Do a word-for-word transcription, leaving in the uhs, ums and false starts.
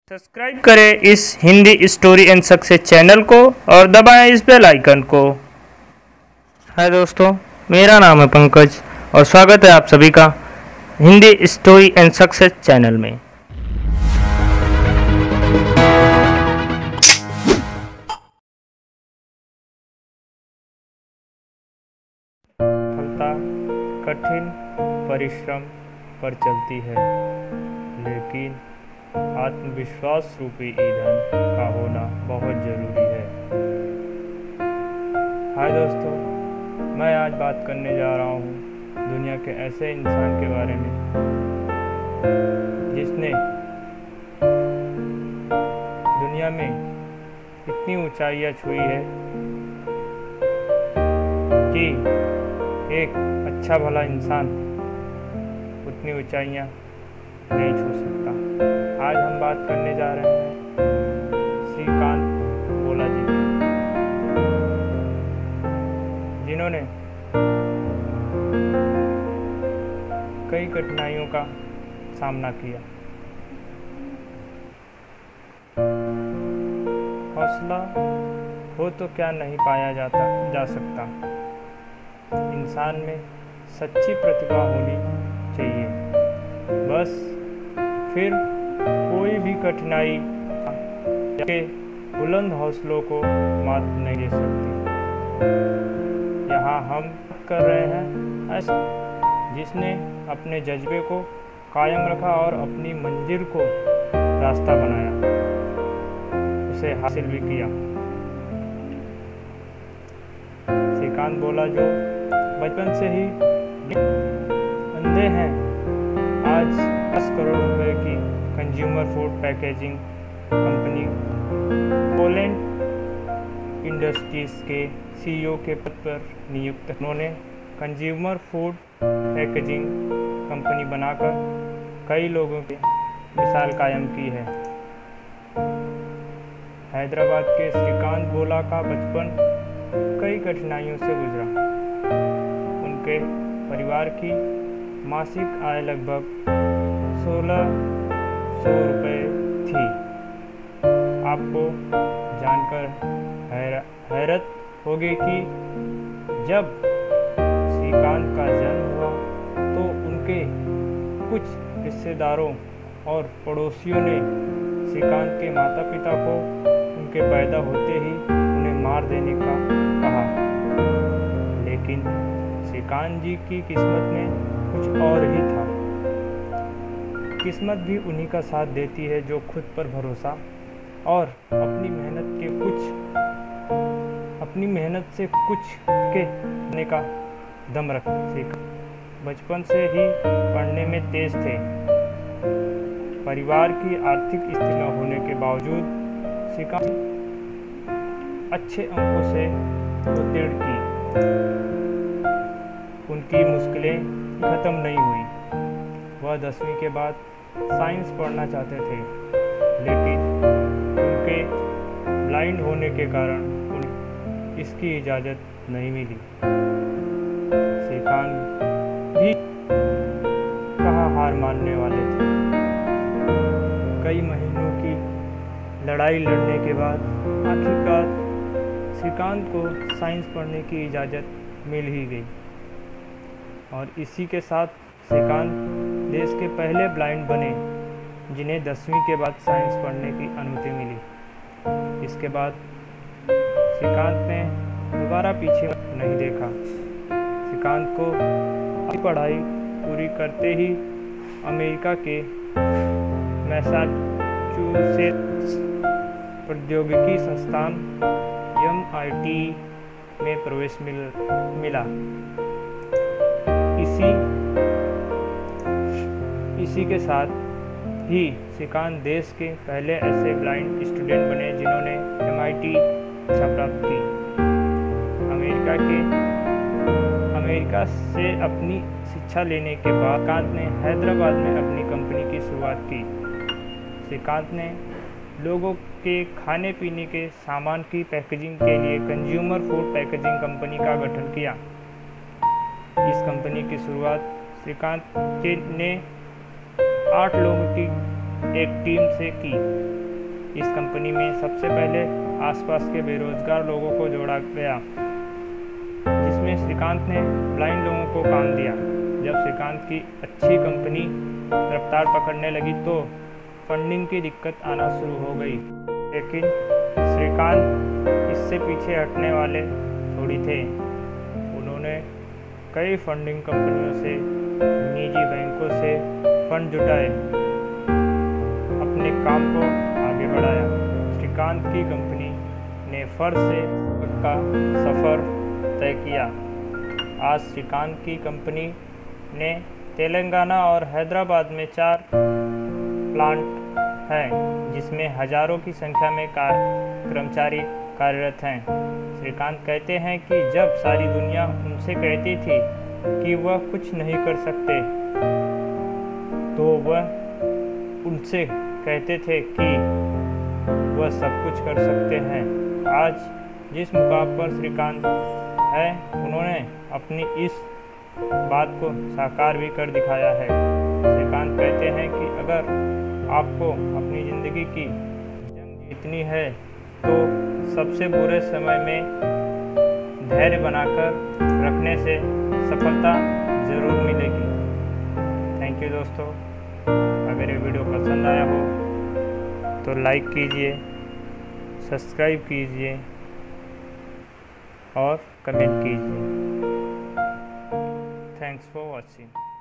Subscribe करें इस Hindi story and success channel को और दबाएं इस बेल आइकन को। हाय दोस्तों, मेरा नाम है पंकज और स्वागत है आप सभी का Hindi story and success channel में। सफलता कठिन परिश्रम पर चलती है, लेकिन आत्मविश्वास रूपी ईंधन का होना बहुत ज़रूरी है। हाय दोस्तों, मैं आज बात करने जा रहा हूँ दुनिया के ऐसे इंसान के बारे में जिसने दुनिया में इतनी ऊंचाइयाँ छुई है कि एक अच्छा भला इंसान उतनी ऊंचाइयाँ नहीं छू सकता। आज हम बात करने जा रहे हैं श्रीकांत बोला जी की, जिन्होंने कई कठिनाइयों का सामना किया। हौसला हो तो क्या नहीं पाया जाता जा सकता, इंसान में सच्ची प्रतिभा होनी चाहिए। बस फिर कोई भी कठिनाई के बुलंद हौसलों को मात नहीं दे सकती। यहाँ हम कर रहे हैं ऐसे जिसने अपने जज्बे को कायम रखा और अपनी मंजिल को रास्ता बनाया, उसे हासिल भी किया। श्रीकांत बोला जो बचपन से ही अंधे हैं, आज दस करोड़ रुपए की consumer food packaging company Poland industries के सीईओ के पद पर नियुक्त। उन्होंने कंज्यूमर फूड पैकेजिंग कंपनी बनाकर कई लोगों की मिसाल कायम की है। हैदराबाद के श्रीकांत बोला का बचपन कई कठिनाइयों से गुजरा। उनके परिवार की मासिक आय लगभग सोलह सौ रुपये थी। आपको जानकर हैरत होगी कि जब श्रीकांत का जन्म हुआ तो उनके कुछ रिश्तेदारों और पड़ोसियों ने श्रीकांत के माता पिता को उनके पैदा होते ही उन्हें मार देने का कहा, लेकिन श्रीकांत जी की किस्मत में कुछ और ही था। किस्मत भी उन्हीं का साथ देती है जो खुद पर भरोसा और अपनी मेहनत के कुछ अपनी मेहनत से कुछ के करने का दम रखते। बचपन से ही पढ़ने में तेज थे। परिवार की आर्थिक स्थिति न होने के बावजूद श्रीकांत अच्छे अंकों से उत्तीर्ण की। उनकी मुश्किलें खत्म नहीं हुई। वह दसवीं के बाद साइंस पढ़ना चाहते थे, लेकिन उनके ब्लाइंड होने के कारण उन्हें इसकी इजाज़त नहीं मिली। श्रीकांत भी कहाँ हार मानने वाले थे। कई महीनों की लड़ाई लड़ने के बाद आखिरकार श्रीकांत को साइंस पढ़ने की इजाज़त मिल ही गई और इसी के साथ श्रीकांत देश के पहले ब्लाइंड बने जिन्हें दसवीं के बाद साइंस पढ़ने की अनुमति मिली। इसके बाद श्रीकांत ने दोबारा पीछे नहीं देखा। श्रीकांत को अपनी पढ़ाई पूरी करते ही अमेरिका के मैसाचुसेट्स प्रौद्योगिकी संस्थान एम आई टी में प्रवेश मिल मिला। इसी इसी के साथ ही श्रीकांत देश के पहले ऐसे ब्लाइंड स्टूडेंट बने जिन्होंने एम आई टी शिक्षा प्राप्त की। अमेरिका के अमेरिका से अपनी शिक्षा लेने के बाद श्रीकांत ने हैदराबाद में अपनी कंपनी की शुरुआत की। श्रीकांत ने लोगों के खाने पीने के सामान की पैकेजिंग के लिए कंज्यूमर फूड पैकेजिंग कंपनी का गठन किया। इस कंपनी की शुरुआत श्रीकांत ने आठ लोगों की एक टीम से की। इस कंपनी में सबसे पहले आसपास के बेरोजगार लोगों को जोड़ा गया, जिसमें श्रीकांत ने ब्लाइंड लोगों को काम दिया। जब श्रीकांत की अच्छी कंपनी रफ्तार पकड़ने लगी तो फंडिंग की दिक्कत आना शुरू हो गई, लेकिन श्रीकांत इससे पीछे हटने वाले थोड़ी थे। उन्होंने कई फंडिंग कंपनियों से, निजी बैंकों से फंड जुटाए, अपने काम को आगे बढ़ाया। श्रीकांत की कंपनी ने फर्श से का सफ़र तय किया। आज श्रीकांत की कंपनी ने तेलंगाना और हैदराबाद में चार प्लांट हैं, जिसमें हजारों की संख्या में कार कर्मचारी कार्यरत हैं। श्रीकांत कहते हैं कि जब सारी दुनिया उनसे कहती थी कि वह कुछ नहीं कर सकते, तो वह उनसे कहते थे कि वह सब कुछ कर सकते हैं। आज जिस मुकाम पर श्रीकांत है, उन्होंने अपनी इस बात को साकार भी कर दिखाया है। श्रीकांत कहते हैं कि अगर आपको अपनी ज़िंदगी की जंग जीतनी है तो सबसे बुरे समय में धैर्य बनाकर रखने से सफलता ज़रूर मिलेगी। थैंक यू दोस्तों। अगर ये वीडियो पसंद आया हो तो लाइक कीजिए, सब्सक्राइब कीजिए और कमेंट कीजिए। Thanks for watching.